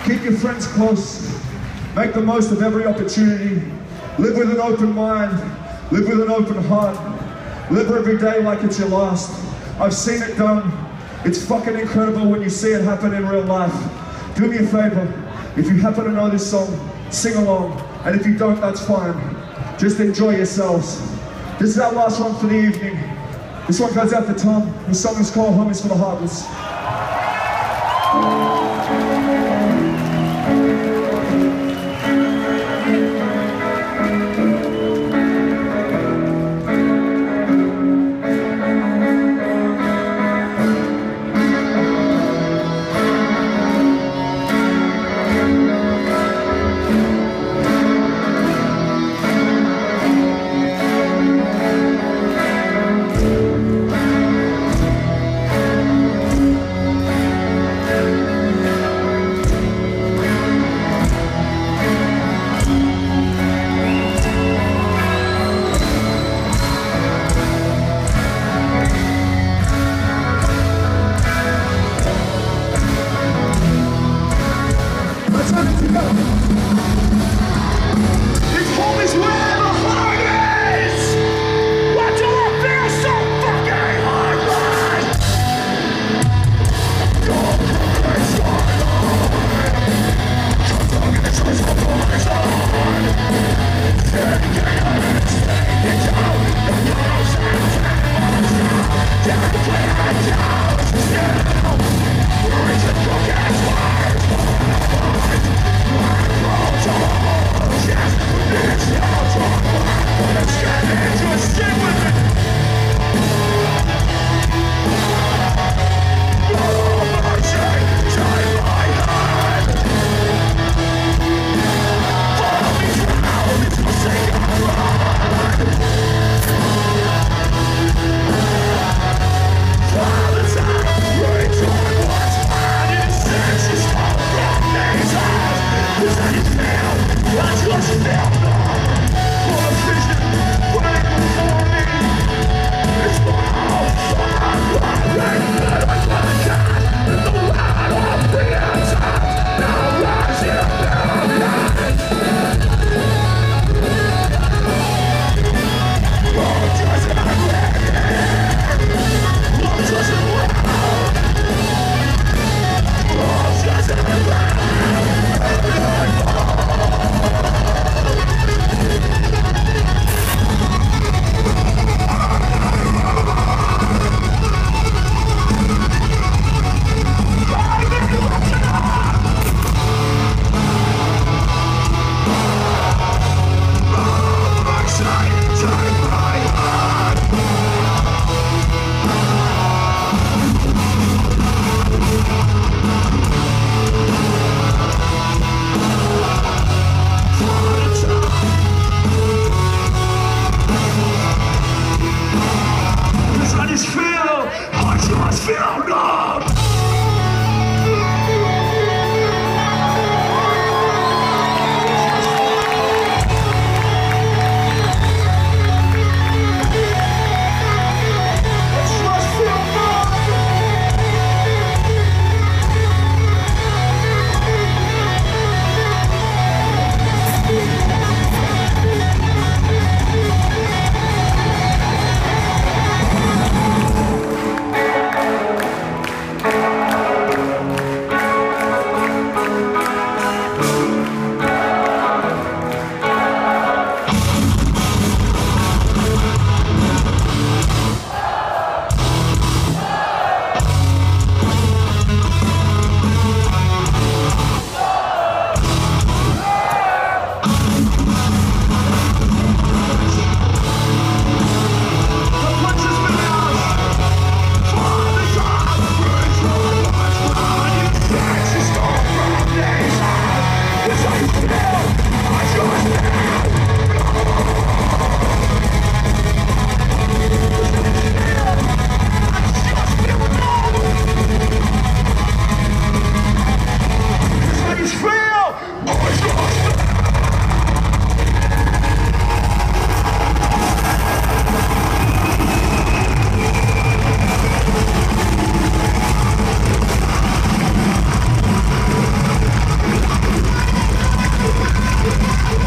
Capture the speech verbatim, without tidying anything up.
Keep your friends close. Make the most of every opportunity. Live with an open mind. Live with an open heart. Live every day like it's your last. I've seen it done. It's fucking incredible when you see it happen in real life. Do me a favor. If you happen to know this song, sing along. And if you don't, that's fine. Just enjoy yourselves. This is our last one for the evening. This one goes out to Tom. This song is called Home is for the Heartless. We'll be right back.